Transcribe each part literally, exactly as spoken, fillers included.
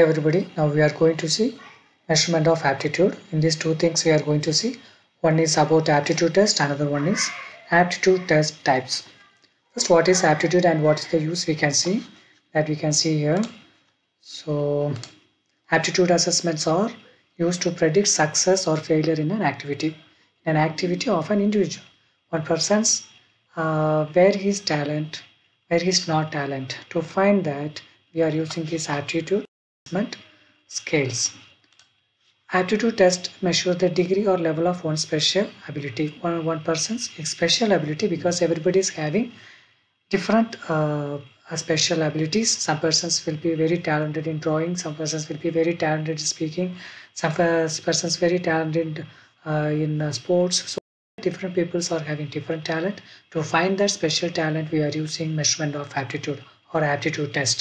everybody, now we are going to see measurement of aptitude. In these two things we are going to see. One is about aptitude test, another one is aptitude test types. First, what is aptitude and what is the use, we can see that we can see here. So aptitude assessments are used to predict success or failure in an activity. In an activity of an individual. One person's uh, where his talent, where his not talent. To find that, we are using his aptitude assessment scales. Aptitude test measure the degree or level of one's special ability. One, one person's special ability, because everybody is having different uh, special abilities. Some persons will be very talented in drawing, some persons will be very talented in speaking, some persons very talented uh, in uh, sports. So different peoples are having different talent. To find that special talent, we are using measurement of aptitude or aptitude test.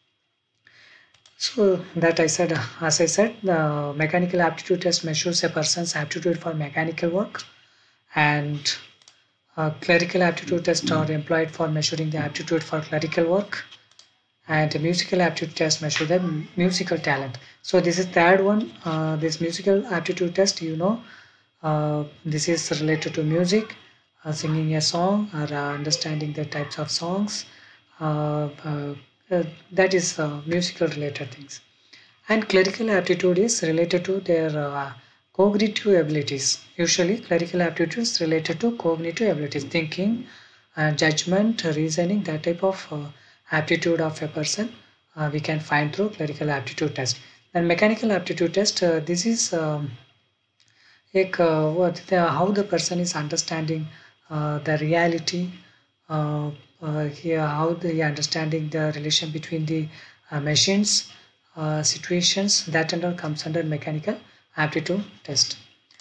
So that I said, as I said, the mechanical aptitude test measures a person's aptitude for mechanical work, and uh, clerical aptitude tests are employed for measuring the aptitude for clerical work, and a musical aptitude test measure the musical talent. So this is third one. Uh, this musical aptitude test, you know, uh, this is related to music, uh, singing a song or uh, understanding the types of songs. Uh, uh, uh, that is uh, musical related things. And clerical aptitude is related to their uh, cognitive abilities. Usually clerical aptitude is related to cognitive abilities, thinking, uh, judgment, reasoning, that type of uh, aptitude of a person uh, we can find through clerical aptitude test. And mechanical aptitude test, uh, this is um, like uh, what the, how the person is understanding uh, the reality, uh, uh, here how the understanding the relation between the uh, machines, uh, situations, that and all comes under mechanical aptitude test.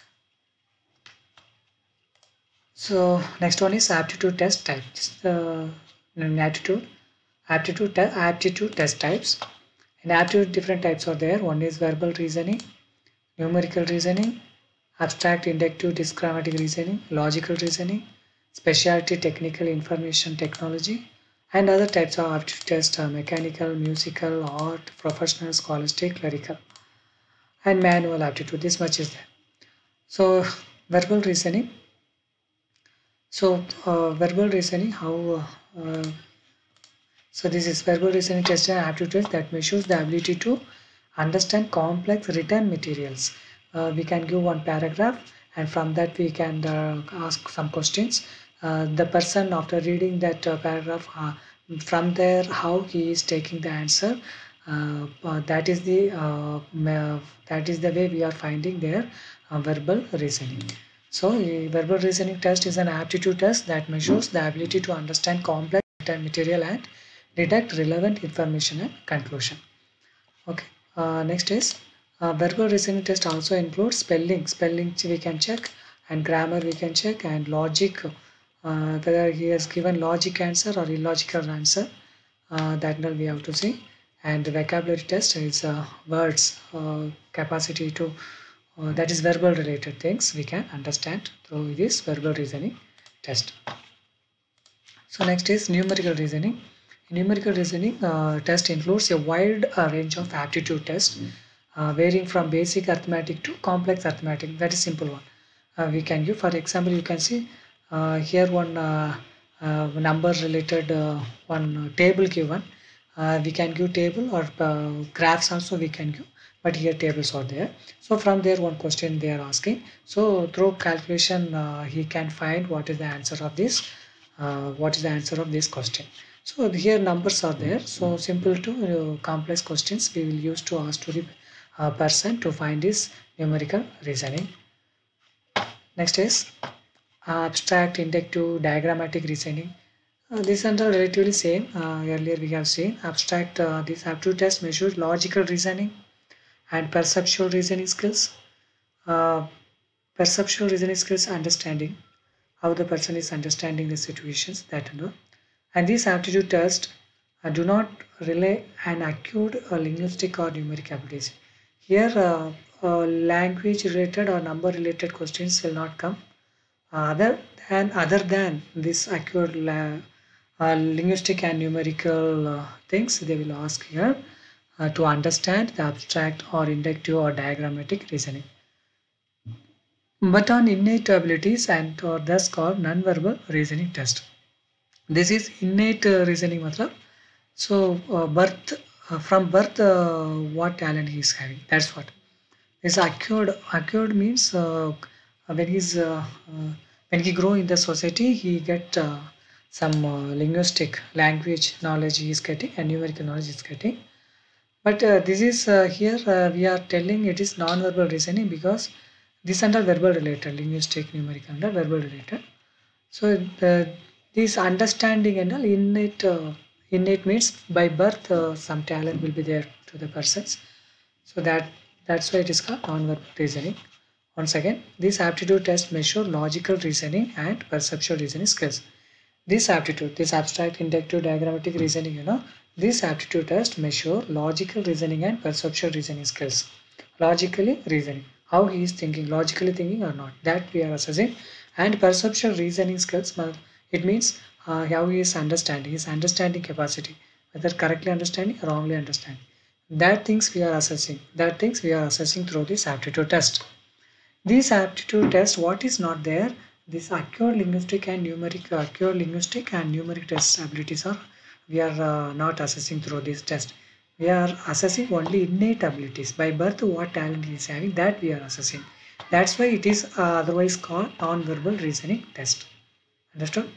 So next one is aptitude test types. Uh, aptitude aptitude te aptitude test types. In aptitude, different types are there. One is verbal reasoning, numerical reasoning, abstract inductive discriminative reasoning, logical reasoning, specialty technical information technology, and other types of aptitude tests are mechanical, musical, art, professional, scholastic, clerical, and manual aptitude. This much is there. So verbal reasoning. So uh, verbal reasoning, how uh, uh, so this is verbal reasoning test and aptitude test that measures the ability to understand complex written materials. Uh, we can give one paragraph, and from that we can uh, ask some questions. Uh, the person, after reading that uh, paragraph, uh, from there how he is taking the answer, uh, uh, that is the uh, that is the way we are finding their uh, verbal reasoning. So a verbal reasoning test is an aptitude test that measures the ability to understand complex written material and deduct relevant information and conclusion. Okay. Uh, next is uh, verbal reasoning test also includes spelling. Spelling we can check, and grammar we can check, and logic, uh, whether he has given logic answer or illogical answer, uh, that we have to see. And the vocabulary test is uh, words, uh, capacity to, uh, that is verbal related things we can understand through this verbal reasoning test. So next is numerical reasoning. Numerical reasoning uh, test includes a wide uh, range of aptitude tests, uh, varying from basic arithmetic to complex arithmetic. That is simple one. Uh, we can give, for example, you can see uh, here one uh, uh, number related uh, one table given. Uh, we can give table or uh, graphs also we can give, but here tables are there. So from there one question they are asking. So through calculation uh, he can find what is the answer of this. Uh, what is the answer of this question. So here numbers are there. So simple to uh, complex questions we will use to ask to the uh, person to find this numerical reasoning. Next is uh, abstract, inductive, diagrammatic reasoning. Uh, these are all relatively same. Uh, earlier we have seen abstract. Uh, this aptitude test measures logical reasoning and perceptual reasoning skills. Uh, perceptual reasoning skills, understanding how the person is understanding the situations, that and all. And these aptitude tests uh, do not rely on acute or linguistic or numeric abilities. Here, uh, uh, language related or number related questions will not come. Uh, other than other than this acute la, uh, linguistic and numerical uh, things, they will ask here. uh, to understand the abstract or inductive or diagrammatic reasoning. But on innate abilities and or thus called non-verbal reasoning test. This is innate uh, reasoning matlab. So uh, birth uh, from birth uh, what talent he is having. That's what. This acquired acquired means uh, when he's uh, uh, when he grow in the society he get uh, some uh, linguistic language knowledge he is getting and numerical knowledge is getting. But uh, this is uh, here uh, we are telling it is non-verbal reasoning because this under verbal related linguistic numerical under verbal related. So the, this understanding and all innate uh, innate means by birth uh, some talent will be there to the persons. So that that's why it is called non-verbal reasoning. Once again, this aptitude test measure logical reasoning and perceptual reasoning skills. This aptitude, this abstract inductive diagrammatic reasoning, you know, this aptitude test measure logical reasoning and perceptual reasoning skills. Logically reasoning, how he is thinking, logically thinking or not, that we are assessing. And perceptual reasoning skills, it means uh, how he is understanding, his understanding capacity, whether correctly understanding or wrongly understanding. That things we are assessing, that things we are assessing through this aptitude test. These aptitude tests, what is not there, this acquired linguistic and numeric, acquired linguistic and numeric test abilities are, we are uh, not assessing through this test. We are assessing only innate abilities. By birth, what talent he is having, that we are assessing. That's why it is uh, otherwise called non-verbal reasoning test. Understood?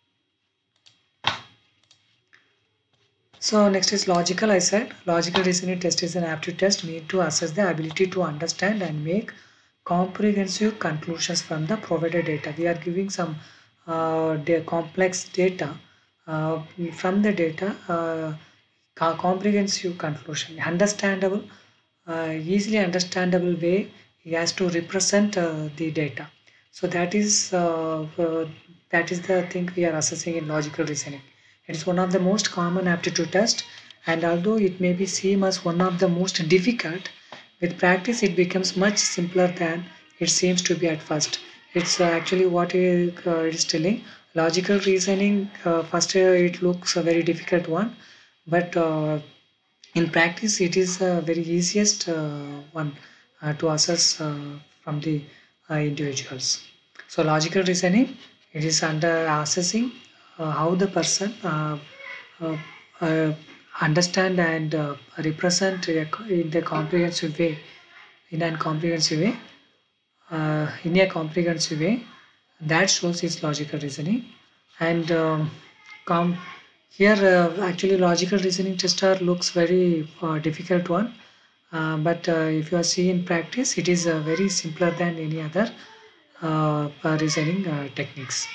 So next is logical. I said logical reasoning test is an aptitude test made to assess the ability to understand and make comprehensive conclusions from the provided data. We are giving some uh, complex data uh, from the data, uh, comprehensive conclusion, understandable, uh, easily understandable way he has to represent uh, the data. So that is uh, uh, that is the thing we are assessing in logical reasoning. It is one of the most common aptitude test, and although it may be seen as one of the most difficult, with practice it becomes much simpler than it seems to be at first. It's uh, actually what it, uh, it is telling. Logical reasoning, uh, first uh, it looks a very difficult one, but uh, in practice it is a very easiest uh, one uh, to assess uh, from the uh, individuals. So logical reasoning, it is under assessing uh, how the person uh, uh, uh, understand and uh, represent in the comprehensive way, in a comprehensive way, uh, in a comprehensive way, that shows its logical reasoning. And um, com here uh, actually logical reasoning tester looks very uh, difficult one, uh, but uh, if you are seeing in practice it is uh, very simpler than any other uh, uh, reasoning uh, techniques.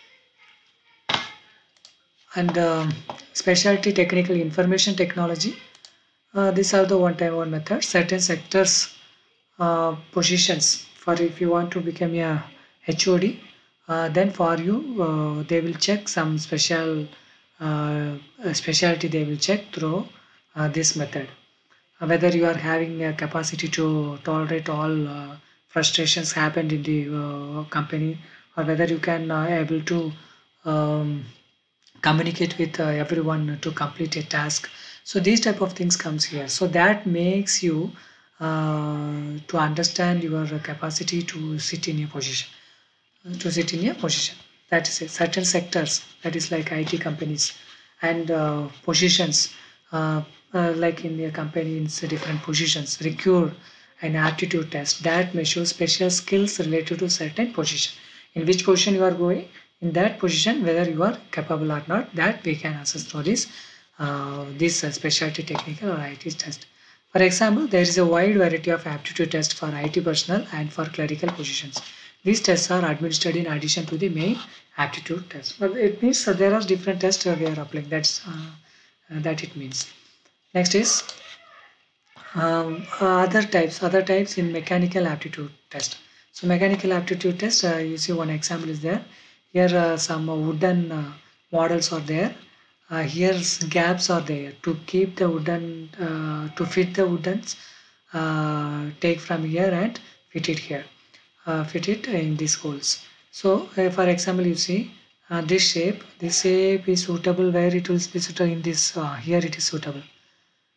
And um, specialty technical information technology, uh, these are the one time one method. Certain sectors uh, positions, for if you want to become a H O D, uh, then for you uh, they will check some special uh, specialty, they will check through uh, this method. Uh, whether you are having a capacity to tolerate all uh, frustrations happened in the uh, company, or whether you can uh, able to um, communicate with uh, everyone to complete a task. So these type of things comes here, so that makes you uh, to understand your capacity to sit in a position, to sit in a position, that is it. Certain sectors, that is like I T companies, and uh, positions uh, uh, like in a company in different positions require an aptitude test that measures special skills related to certain position. In which position you are going, in that position whether you are capable or not, that we can assess through this uh, this uh, specialty technical or I T test. For example, there is a wide variety of aptitude tests for I T personnel and for clerical positions. These tests are administered in addition to the main aptitude test. But it means uh, there are different tests uh, we are applying. That's uh, uh, that it means. Next is um, uh, other types. Other types in mechanical aptitude test. So mechanical aptitude test. Uh, you see one example is there. Here uh, some uh, wooden uh, models are there. Uh, here gaps are there to keep the wooden uh, to fit the woodens. Uh, take from here and fit it here. Uh, fit it in these holes. So uh, for example, you see uh, this shape. This shape is suitable where it will be suitable in this. Uh, here it is suitable.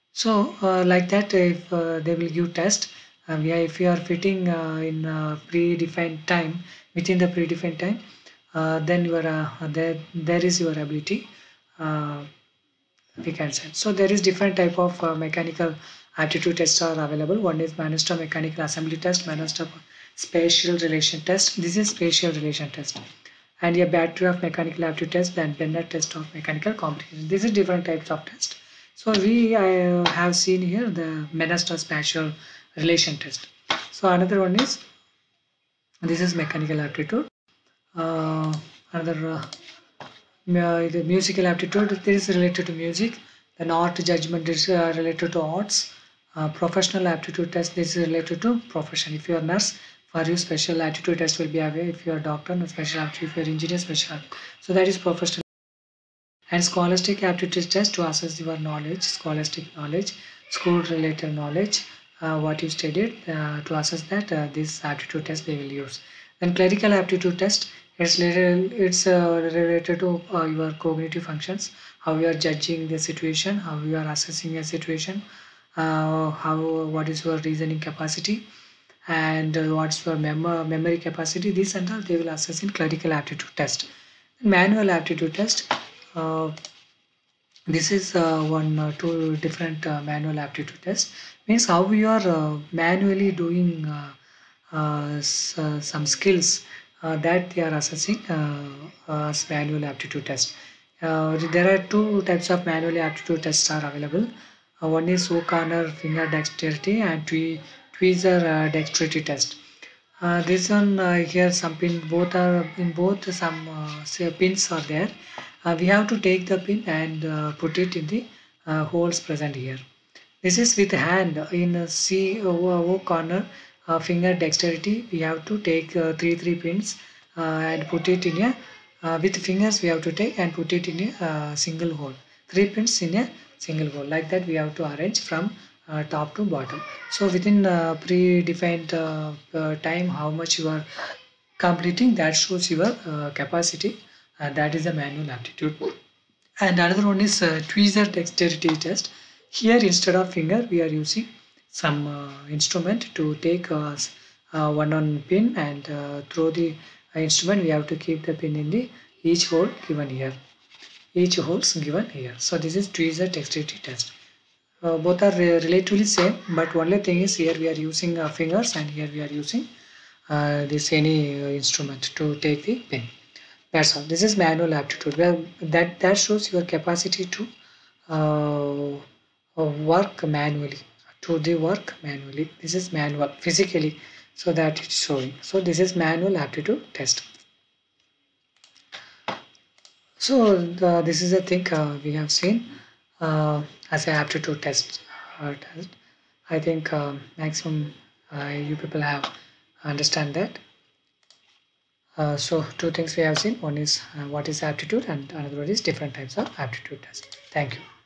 So uh, like that, if uh, they will give test, um, yeah, if you are fitting uh, in a predefined time, within the predefined time, uh, then you are uh, there. There is your ability. Uh, we can say. So there is different type of uh, mechanical aptitude tests are available. One is Manchester mechanical assembly test, Manchester spatial relation test. This is spatial relation test. And a battery of mechanical aptitude test, then Bennett test of mechanical comprehension. This is different types of test. So we uh, have seen here the Manchester spatial relation test. So another one is, this is mechanical aptitude. Uh, another uh, uh, the musical aptitude, this is related to music. Then art judgment is uh, related to arts. Uh, professional aptitude test, this is related to profession. If you are nurse, for you special aptitude test will be available. If you are doctor, no special aptitude. If you are engineer, special. So that is professional. And scholastic aptitude test to assess your knowledge, scholastic knowledge, school related knowledge, uh, what you studied, uh, to assess that, uh, this aptitude test they will use. Then clerical aptitude test, it's related, it's uh, related to uh, your cognitive functions, how you are judging the situation, how you are assessing a situation, uh, how what is your reasoning capacity, and uh, what's your mem- memory capacity. This and all they will assess in clerical aptitude test. Manual aptitude test, uh, this is uh, one uh, two different uh, manual aptitude tests. Means how we are uh, manually doing uh, uh, s- uh, some skills uh, that they are assessing uh, as manual aptitude test. Uh, there are two types of manual aptitude tests are available. Uh, one is O'Connor finger dexterity and twe- tweezer uh, dexterity test. Uh, this one uh, here some pin, both are in both some uh, say pins are there. Uh, we have to take the pin and uh, put it in the uh, holes present here. This is with hand in a C O O corner, uh, finger dexterity. We have to take uh, three three pins uh, and put it in a, uh, with fingers we have to take and put it in a uh, single hole. Three pins in a single hole. Like that we have to arrange from uh, top to bottom. So within uh, predefined uh, uh, time, how much you are completing, that shows your uh, capacity. Uh, that is a manual aptitude. And another one is uh, tweezer dexterity test. Here instead of finger we are using some uh, instrument to take uh, uh, one on pin and uh, throw the uh, instrument. We have to keep the pin in the each hole given here. Each holes given here. So this is tweezer dexterity test. Uh, both are re- relatively same, but only thing is here we are using uh, fingers and here we are using uh, this any uh, instrument to take the pin. That's all. This is manual aptitude. Well, that that shows your capacity to uh, uh, work manually, to the work manually. This is manual physically, so that it's showing. So this is manual aptitude test. So the, this is a thing uh, we have seen uh, as an aptitude test. Uh, test. I think um, maximum uh, you people have understand that. Uh, so two things we have seen. One is uh, what is aptitude, and another one is different types of aptitude test. Thank you.